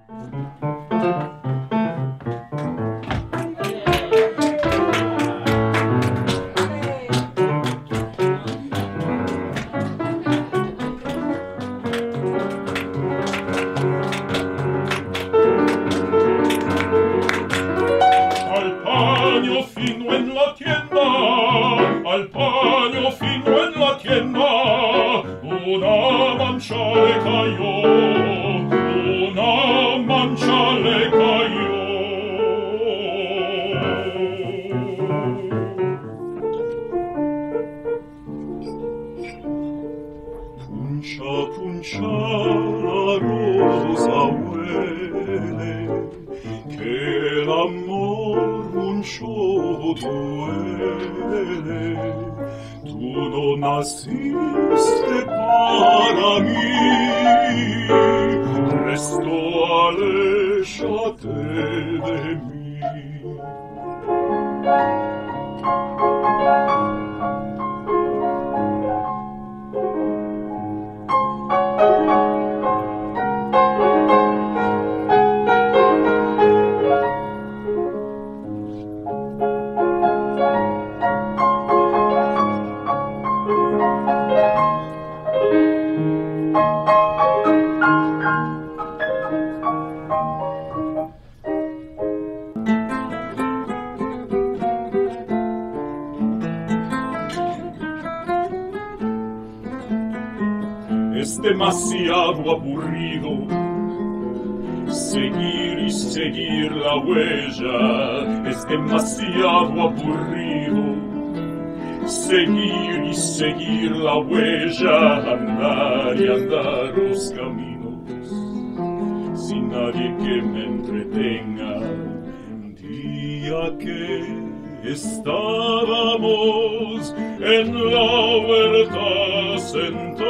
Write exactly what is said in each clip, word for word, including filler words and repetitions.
Al paño fino en la tienda, una mancha le cayó, una mancha le cayó. Puncha, puncha, la rosa huele, que el amor mucho duele. Tú no naciste para mí, resto aléjate de mí. Es demasiado aburrido seguir y seguir la huella. Es demasiado aburrido seguir y seguir la huella. Andar y andar los caminos sin nadie que me entretenga. Un día que estábamos en la huerta sentados,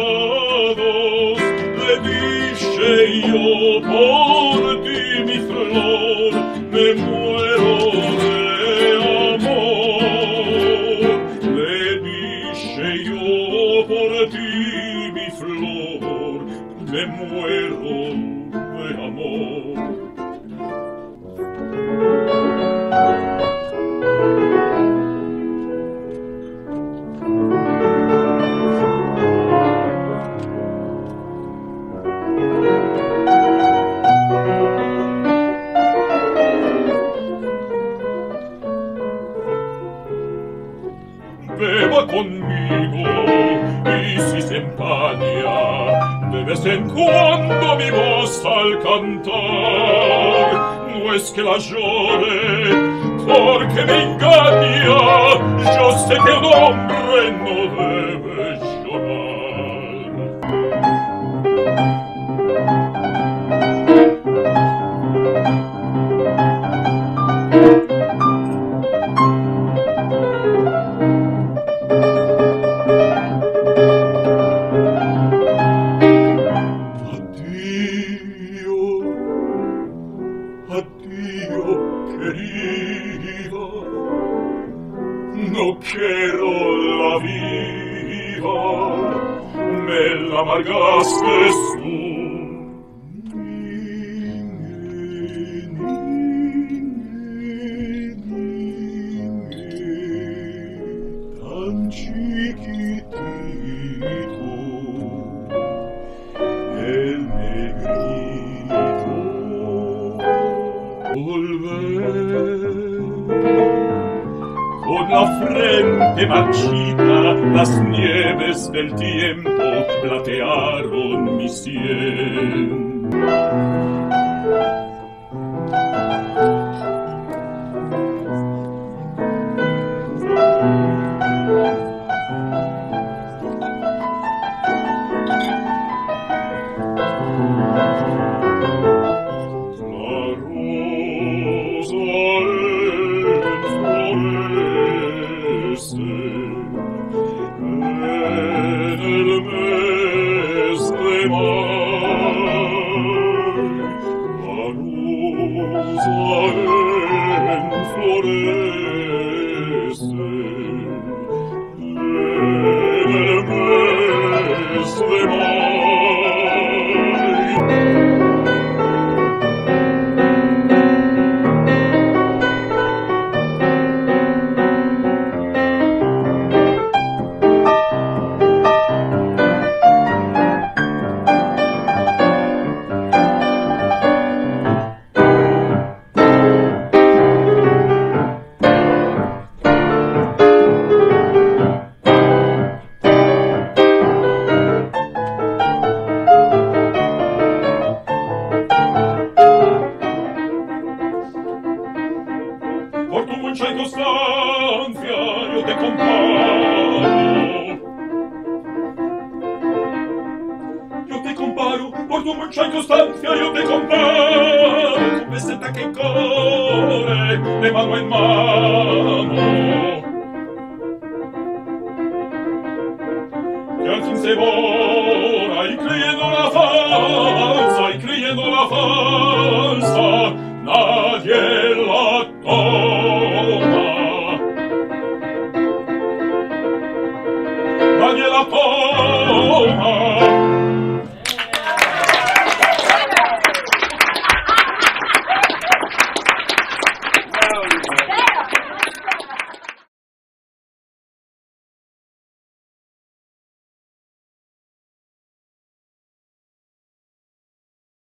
le dije yo por ti, mi flor, me muero de amor. Le dije yo por ti, mi flor, me muero de amor. Beba conmigo y si se empaña de vez en cuando mi voz al cantar, no es que la llore porque me engaña, yo sé que un hombre no debe llorar. Addio, querida, no quiero la vida, me la amargaste tú. Tan chiquitito, el negrito. Volver con la frente marchita, las nieves del tiempo platearon mi sien. por tu mucha inconstancia yo te comparo. Yo te comparo, por tu mucha inconstancia yo te comparo, tu peseta que corre de mano en mano. Que al fin se borra y creyendo la falsa, y creyendo la falsa, nadie la toma. Nadie la toma.